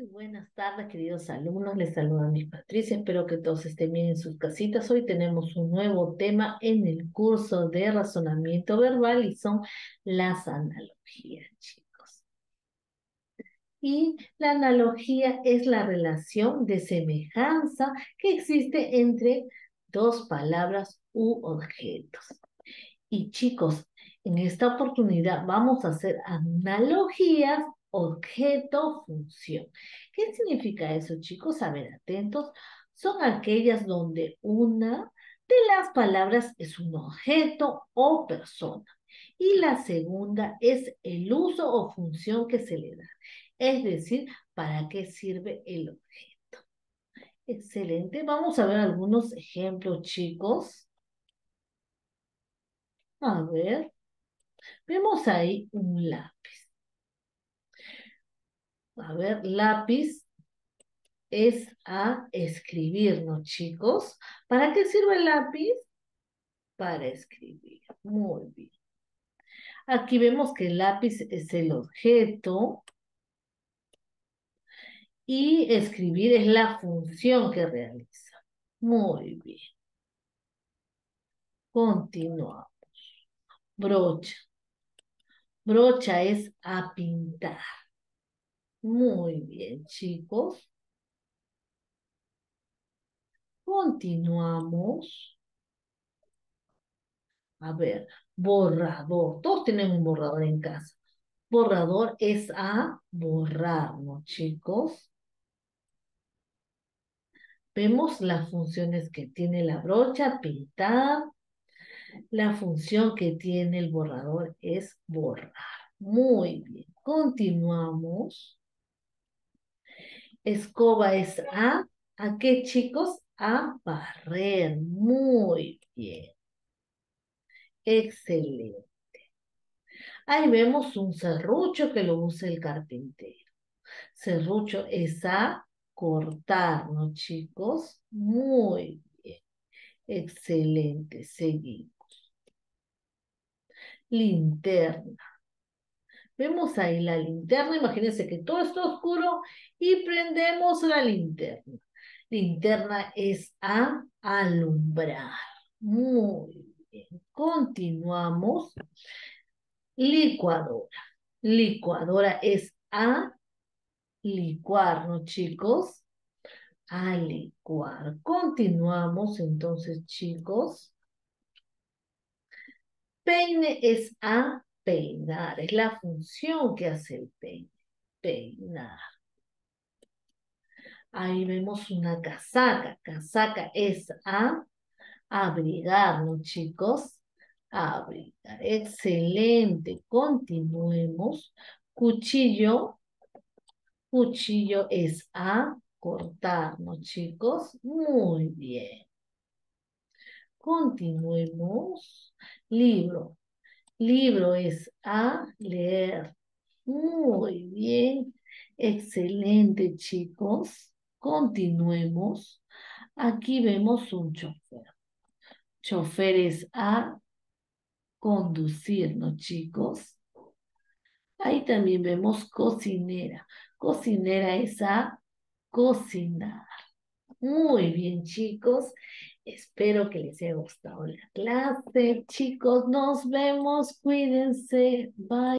Buenas tardes, queridos alumnos. Les saluda Miss Patricia. Espero que todos estén bien en sus casitas. Hoy tenemos un nuevo tema en el curso de razonamiento verbal y son las analogías, chicos. Y la analogía es la relación de semejanza que existe entre dos palabras u objetos. Y chicos, en esta oportunidad vamos a hacer analogías objeto-función. ¿Qué significa eso, chicos? A ver, atentos. Son aquellas donde una de las palabras es un objeto o persona. Y la segunda es el uso o función que se le da. Es decir, ¿para qué sirve el objeto? Excelente. Vamos a ver algunos ejemplos, chicos. A ver. Vemos ahí un lápiz. A ver, lápiz es a escribir, ¿no, chicos? ¿Para qué sirve el lápiz? Para escribir. Muy bien. Aquí vemos que el lápiz es el objeto y escribir es la función que realiza. Muy bien. Continuamos. Brocha. Brocha es a pintar. Muy bien, chicos. Continuamos. A ver, borrador. Todos tenemos un borrador en casa. Borrador es a borrar, ¿no, chicos? Vemos las funciones que tiene la brocha, pintar. La función que tiene el borrador es borrar. Muy bien. Continuamos. Escoba es ¿a qué, chicos? A barrer. Muy bien. Excelente. Ahí vemos un serrucho que lo usa el carpintero. Serrucho es a cortar, ¿no, chicos? Muy bien. Excelente. Seguimos. Linterna. Vemos ahí la linterna. Imagínense que todo está oscuro y prendemos la linterna. Linterna es a alumbrar. Muy bien. Continuamos. Licuadora. Licuadora es a licuar, ¿no, chicos? A licuar. Continuamos entonces, chicos. Peine es a peinar, es la función que hace el peine, peinar. Ahí vemos una casaca, casaca es a abrigar, ¿no, chicos? Abrigar, excelente, continuemos. Cuchillo, cuchillo es a cortar, ¿no, chicos? Muy bien. Continuemos. Libro. Libro es a leer. Muy bien. Excelente, chicos. Continuemos. Aquí vemos un chofer. Chofer es a conducir, ¿no, chicos? Ahí también vemos cocinera. Cocinera es a cocinar. Muy bien, chicos. Espero que les haya gustado la clase. Chicos, nos vemos. Cuídense. Bye.